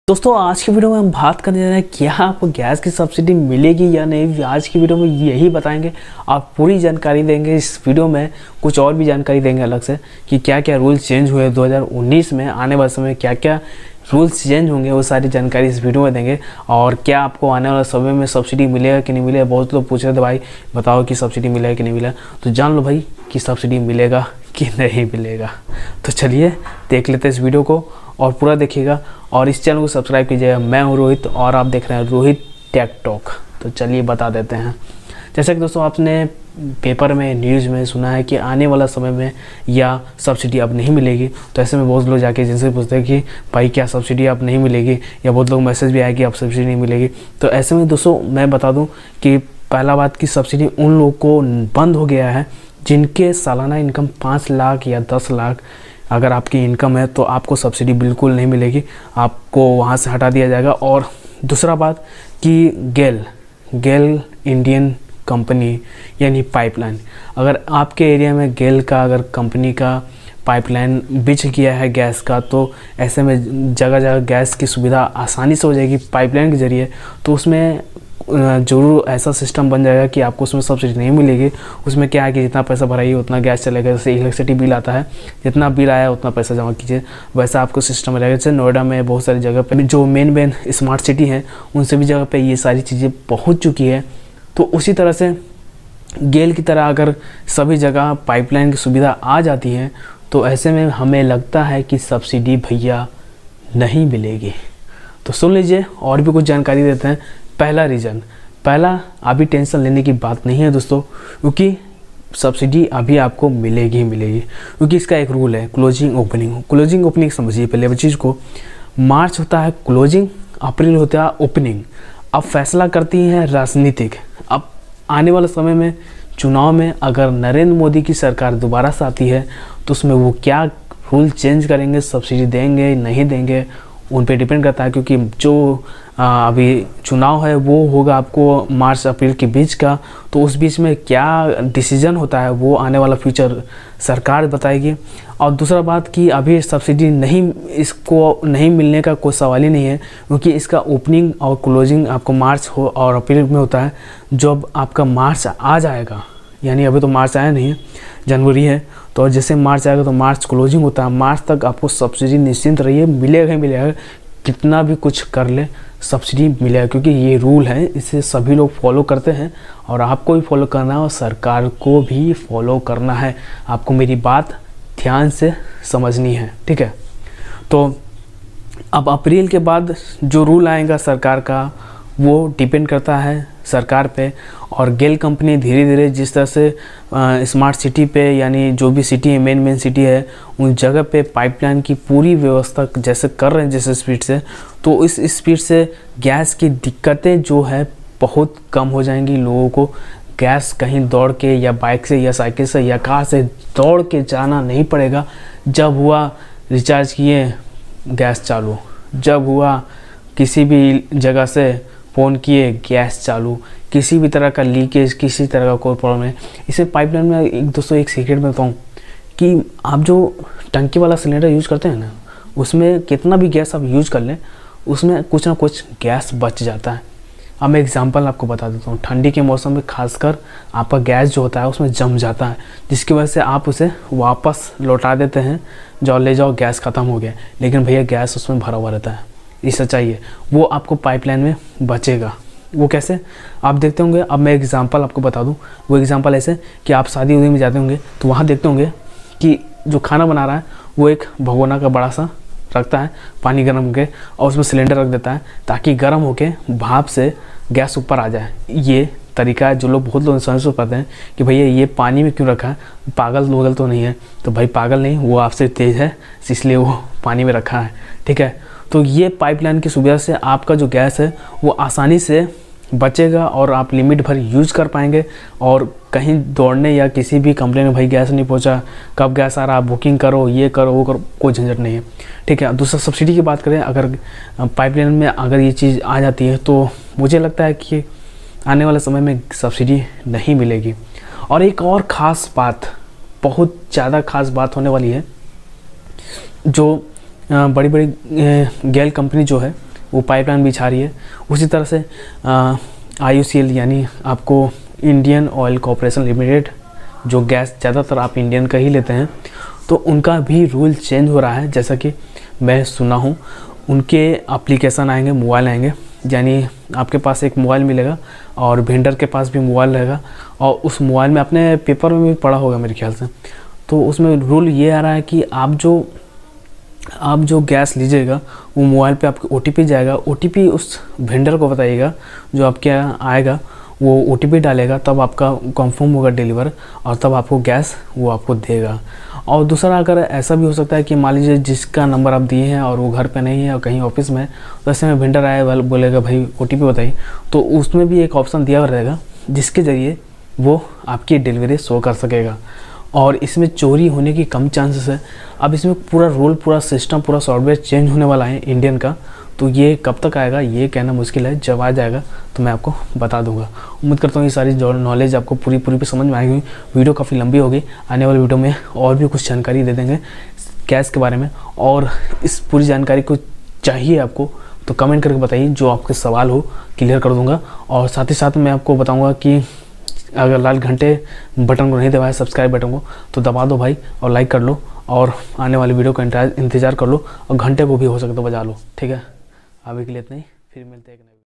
दोस्तों आज की वीडियो में हम बात करने जा रहे हैं क्या आपको गैस की सब्सिडी मिलेगी या नहीं। आज की वीडियो में यही बताएंगे, आप पूरी जानकारी देंगे इस वीडियो में। कुछ और भी जानकारी देंगे अलग से कि क्या क्या रूल्स चेंज हुए 2019 में, आने वाले समय क्या क्या रूल्स चेंज होंगे, वो सारी जानकारी इस वीडियो में देंगे। और क्या आपको आने वाले समय में सब्सिडी मिलेगा कि नहीं मिलेगा। बहुत लोग पूछ रहे थे भाई बताओ कि सब्सिडी मिलेगा कि नहीं मिलेगा, तो जान लो भाई कि सब्सिडी मिलेगा कि नहीं मिलेगा। तो चलिए देख लेते हैं इस वीडियो को और पूरा देखिएगा और इस चैनल को सब्सक्राइब कीजिएगा। मैं हूं रोहित और आप देख रहे हैं रोहित टेक टॉक। तो चलिए बता देते हैं। जैसा कि दोस्तों आपने पेपर में न्यूज़ में सुना है कि आने वाला समय में या सब्सिडी अब नहीं मिलेगी, तो ऐसे में बहुत लोग जाके एजेंसी से पूछते हैं कि भाई क्या सब्सिडी अब नहीं मिलेगी, या बहुत लोग मैसेज भी आए कि अब सब्सिडी नहीं मिलेगी। तो ऐसे में दोस्तों मैं बता दूं कि पहला बात की सब्सिडी उन लोगों को बंद हो गया है जिनके सालाना इनकम 5 लाख या 10 लाख अगर आपकी इनकम है, तो आपको सब्सिडी बिल्कुल नहीं मिलेगी, आपको वहाँ से हटा दिया जाएगा। और दूसरा बात कि गेल इंडियन कंपनी यानी पाइपलाइन, अगर आपके एरिया में गेल का अगर कंपनी का पाइपलाइन बिछ गया है गैस का, तो ऐसे में जगह जगह गैस की सुविधा आसानी से हो जाएगी पाइपलाइन के ज़रिए। तो उसमें ज़रूर ऐसा सिस्टम बन जाएगा कि आपको उसमें सब्सिडी नहीं मिलेगी। उसमें क्या है कि जितना पैसा भराइए उतना गैस चलेगा। जैसे इलेक्ट्रिसिटी बिल आता है, जितना बिल आया उतना पैसा जमा कीजिए, वैसा आपको सिस्टम रहेगा। जैसे नोएडा में बहुत सारी जगह पे जो मेन स्मार्ट सिटी हैं उन सभी जगह पे ये सारी चीज़ें पहुँच चुकी है। तो उसी तरह से गेल की तरह अगर सभी जगह पाइपलाइन की सुविधा आ जाती है, तो ऐसे में हमें लगता है कि सब्सिडी भैया नहीं मिलेगी। तो सुन लीजिए और भी कुछ जानकारी देते हैं। पहला अभी टेंशन लेने की बात नहीं है दोस्तों, क्योंकि सब्सिडी अभी आपको मिलेगी ही मिलेगी, क्योंकि इसका एक रूल है क्लोजिंग ओपनिंग समझिए पहले चीज़ को। मार्च होता है क्लोजिंग, अप्रैल होता है ओपनिंग। अब फैसला करती है राजनीतिक। अब आने वाले समय में चुनाव में अगर नरेंद्र मोदी की सरकार दोबारा से आती है, तो उसमें वो क्या रूल चेंज करेंगे, सब्सिडी देंगे नहीं देंगे, उन पे डिपेंड करता है। क्योंकि जो अभी चुनाव है वो होगा आपको मार्च अप्रैल के बीच का, तो उस बीच में क्या डिसीजन होता है वो आने वाला फ्यूचर सरकार बताएगी। और दूसरा बात कि अभी सब्सिडी इसको नहीं मिलने का कोई सवाल ही नहीं है, क्योंकि इसका ओपनिंग और क्लोजिंग आपको मार्च हो और अप्रैल में होता है। जब आपका मार्च आ जाएगा, यानी अभी तो मार्च आया नहीं है, जनवरी है, तो जैसे मार्च आएगा तो मार्च क्लोजिंग होता है। मार्च तक आपको सब्सिडी निश्चिंत रहिए, मिलेगा ही मिलेगा। कितना भी कुछ कर ले सब्सिडी मिलेगा, क्योंकि ये रूल है, इसे सभी लोग फॉलो करते हैं और आपको भी फॉलो करना है और सरकार को भी फॉलो करना है। आपको मेरी बात ध्यान से समझनी है, ठीक है। तो अब अप्रैल के बाद जो रूल आएगा सरकार का, वो डिपेंड करता है सरकार पे। और गेल कंपनी धीरे धीरे जिस तरह से स्मार्ट सिटी पे, यानी जो भी सिटी है मेन सिटी है, उन जगह पे पाइपलाइन की पूरी व्यवस्था जैसे कर रहे हैं जैसे स्पीड से, तो इस स्पीड से गैस की दिक्कतें जो है बहुत कम हो जाएंगी। लोगों को गैस कहीं दौड़ के या बाइक से या साइकिल से या कार से दौड़ के जाना नहीं पड़ेगा। जब हुआ रिचार्ज किए गैस चालू, जब हुआ किसी भी जगह से फ़ोन किए गैस चालू, किसी भी तरह का लीकेज, किसी तरह का कोई प्रॉब्लम है। इसे पाइपलाइन में दोस्तों एक सीक्रेट में बताऊँ कि आप जो टंकी वाला सिलेंडर यूज़ करते हैं ना, उसमें कितना भी गैस आप यूज़ कर लें, उसमें कुछ ना कुछ गैस बच जाता है। अब मैं एग्जांपल आपको बता देता हूँ। ठंडी के मौसम में खासकर आपका गैस जो होता है उसमें जम जाता है, जिसकी वजह से आप उसे वापस लौटा देते हैं, जाओ ले जाओ गैस ख़त्म हो गया, लेकिन भैया गैस उसमें भरा हुआ रहता है। ये सच्चाई है, वो आपको पाइपलाइन में बचेगा। वो कैसे आप देखते होंगे, अब मैं एग्जांपल आपको बता दूं। वो एग्जांपल ऐसे कि आप शादी उदी में जाते होंगे तो वहाँ देखते होंगे कि जो खाना बना रहा है वो एक भगोना का बड़ा सा रखता है पानी गर्म के, और उसमें सिलेंडर रख देता है ताकि गर्म होके भाप से गैस ऊपर आ जाए। ये तरीका है जो लोग बहुत लोग समझ पाते हैं कि भैया ये पानी में क्यों रखा है, पागल लोगल तो नहीं है। तो भाई पागल नहीं, वो आपसे तेज़ है इसलिए वो पानी में रखा है, ठीक है। तो ये पाइपलाइन की सुविधा से आपका जो गैस है वो आसानी से बचेगा और आप लिमिट भर यूज़ कर पाएंगे। और कहीं दौड़ने या किसी भी कंप्लेन में भाई गैस नहीं पहुंचा, कब गैस आ रहा, आप बुकिंग करो, ये करो वो करो, कोई झंझट नहीं है, ठीक है। दूसरा सब्सिडी की बात करें, अगर पाइपलाइन में अगर ये चीज़ आ जाती है तो मुझे लगता है कि आने वाले समय में सब्सिडी नहीं मिलेगी। और एक और ख़ास बात, बहुत ज़्यादा ख़ास बात होने वाली है, जो बड़ी बड़ी गेल कंपनी जो है वो पाइपलाइन बिछा रही है। उसी तरह से IOCL यानी आपको इंडियन ऑयल कॉरपोरेशन लिमिटेड, जो गैस ज़्यादातर आप इंडियन का ही लेते हैं, तो उनका भी रूल चेंज हो रहा है। जैसा कि मैं सुना हूँ, उनके एप्लीकेशन आएंगे, मोबाइल आएंगे, यानी आपके पास एक मोबाइल मिलेगा और वेंडर के पास भी मोबाइल रहेगा, और उस मोबाइल में आपने पेपर में भी पढ़ा होगा मेरे ख्याल से, तो उसमें रूल ये आ रहा है कि आप जो गैस लीजिएगा वो मोबाइल पे आपको OTP जाएगा, OTP उस वेंडर को बताइएगा, जो आपके यहाँ आएगा वो OTP डालेगा, तब आपका कंफर्म होगा डिलीवर, और तब आपको गैस वो आपको देगा। और दूसरा, अगर ऐसा भी हो सकता है कि मान लीजिए जिसका नंबर आप दिए हैं और वो घर पे नहीं है और कहीं ऑफिस में है, तो ऐसे में वेंडर आया बोलेगा भाई OTP बताइए, तो उसमें भी एक ऑप्शन दिया हुआ रहेगा जिसके ज़रिए वो आपकी डिलीवरी शो कर सकेगा, और इसमें चोरी होने की कम चांसेस है। अब इसमें पूरा रूल, पूरा सिस्टम, पूरा सॉफ्टवेयर चेंज होने वाला है इंडियन का, तो ये कब तक आएगा ये कहना मुश्किल है। जब आ जाएगा तो मैं आपको बता दूंगा। उम्मीद करता हूँ ये सारी नॉलेज आपको पूरी पे समझ में आएगी। वीडियो काफ़ी लंबी हो गई, आने वाले वीडियो में और भी कुछ जानकारी दे देंगे गैस के बारे में, और इस पूरी जानकारी को चाहिए आपको तो कमेंट करके बताइए, जो आपके सवाल हो क्लियर कर दूँगा। और साथ ही साथ मैं आपको बताऊँगा कि अगर लाल घंटे बटन को नहीं दबाया, सब्सक्राइब बटन को, तो दबा दो भाई और लाइक कर लो, और आने वाली वीडियो का इंतज़ार कर लो, और घंटे को भी हो सके तो बजा लो। ठीक है, अभी के लिए इतना ही, फिर मिलते हैं।